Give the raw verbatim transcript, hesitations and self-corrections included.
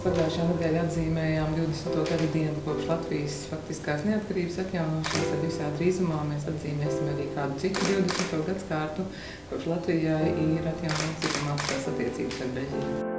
pagājušā nedēļa atzīmējām divdesmito gada dienu kopš Latvijas faktiskās neatkarības atjaunošanas. Tad visā drīzumā mēs atzīmēsim arī kādu citu divdesmito gadskārtu, kopš Latvijai ir atjaunotas diplomātiskās attiecības ar Beļģiju.